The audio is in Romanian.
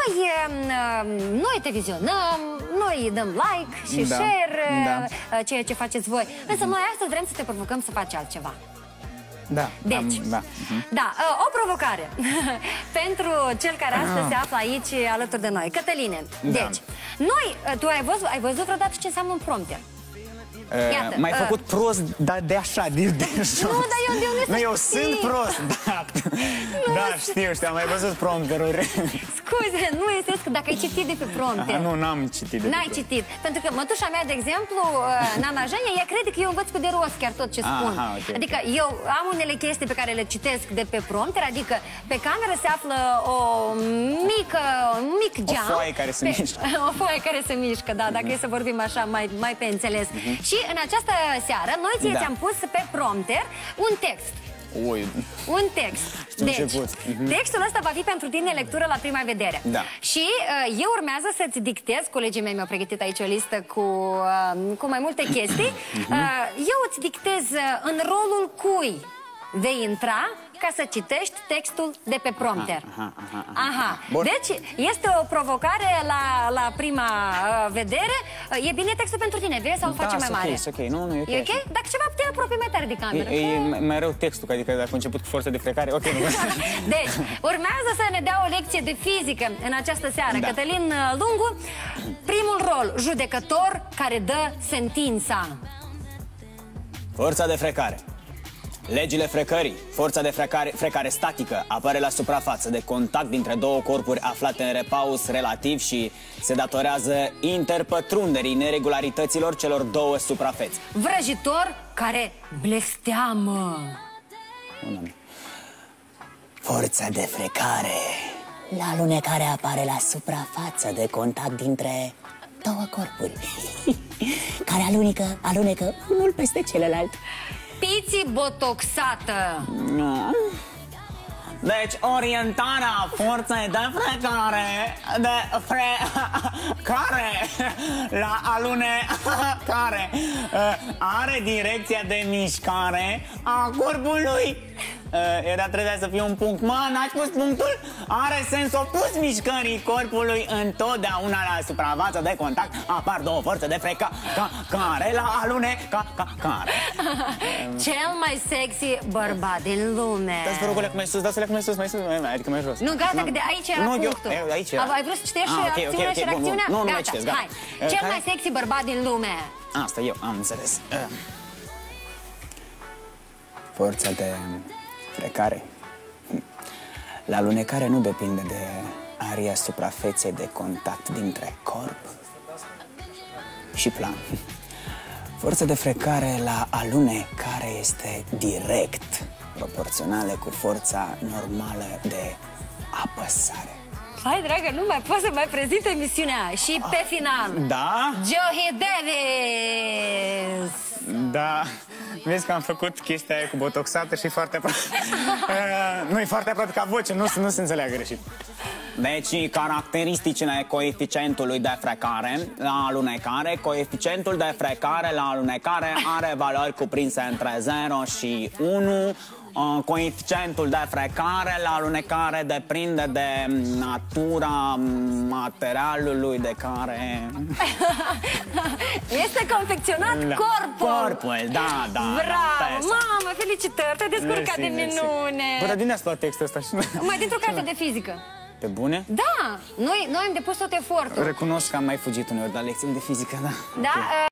noi te vizionăm, noi dăm like și share, ceea ce faceți voi. Însă noi astăzi vrem să te provocăm să faci altceva. Da. Deci, o provocare pentru cel care astăzi se află aici alături de noi. Cătăline, deci, tu ai văzut vreodată ce înseamnă un prompter? M-ai făcut prost, dar de așa, de jos. Nu, dar eu sunt prost, da, știu, am mai văzut prompteruri. Scuze, nu este că dacă ai citit de pe prompter. Nu, n-am citit de pe N-ai citit, pentru că mătușa mea, de exemplu, Nana Jenia, ea crede că eu învăț cu de rost chiar tot ce spun. Adică eu am unele chestii pe care le citesc de pe prompter, adică pe cameră se află un mic geam. O foaie care se mișcă. O foaie care se mișcă, da, dacă e să vorbim așa mai pe înțeles. Și în această seară, noi ți-am pus pe prompter un text. Un text. Deci, textul ăsta va fi pentru tine lectură la prima vedere. Și eu urmează să-ți dictez, colegii mei mi-au pregătit aici o listă cu mai multe chestii. Eu îți dictez în rolul cui vei intra ca să citești textul de pe prompter. Deci, este o provocare la prima vedere. E bine textul pentru tine, vrei sau îl facem mai mare? Da, ok, nu, e ok. E ok? Dacă ceva te apropii mai tare de cameră. E mai rău textul, adică dacă a început cu forță de frecare, ok. Deci, urmează să ne dea o lecție de fizică în această seară. Cătălin Lungu, primul rol, judecător care dă sentința. Forța de frecare. Legile frecării. Forța de frecare statică apare la suprafață de contact dintre două corpuri aflate în repaus relativ și se datorează interpătrunderii neregularităților celor două suprafețe. Vrăjitor care blesteamă. Forța de frecare. La alunecare apare la suprafață de contact dintre două corpuri care alunecă unul peste celălalt. Piții botoxată. Deci, orientarea forței de frecare la alunecare are direcția de mișcare a corpului. Trebuia să fie un punct. N-ați pus punctul? Are sens opus mișcării corpului. Întotdeauna la suprafața de contact apar două forțe de frecare la alunecare. Cel mai sexy bărbat din lume. Dați-vă rog, mai sus, mai sus, adică mai jos. Nu, gata, că de aici era punctul. Ai vrut să citești acțiunea și reacțiunea? Nu mai citesc, gata. Cel mai sexy bărbat din lume. Asta eu, am înțeles. Forța de frecare. La alunecare nu depinde de aria suprafeței de contact dintre corp și plan. Forța de frecare la alunecare este direct proporțională cu forța normală de apăsare. Hai, dragă, nu mai pot să mai prezint emisiunea. Și pe final, Joey Davis. Da, vezi că am făcut chestia aia cu botoxată și foarte aproape. Nu, e foarte aproape ca voce, nu se înțeleagă greșit. Deci, caracteristicile coeficientului de frecare la alunecare. Coeficientul de frecare la alunecare are valori cuprinse între 0 și 1. Coeficientul de frecare la alunecare depinde de natura materialului de care este confecționat corpul. Corpul, da. Bravo, mamă, felicitări, te-ai descurcat de minune. Bă, dar din asta textul ăsta. Mai dintr-o carte de fizică. Pe bune? Da, noi am depus tot efortul. Recunosc că am mai fugit uneori la lecțiile de fizică, da.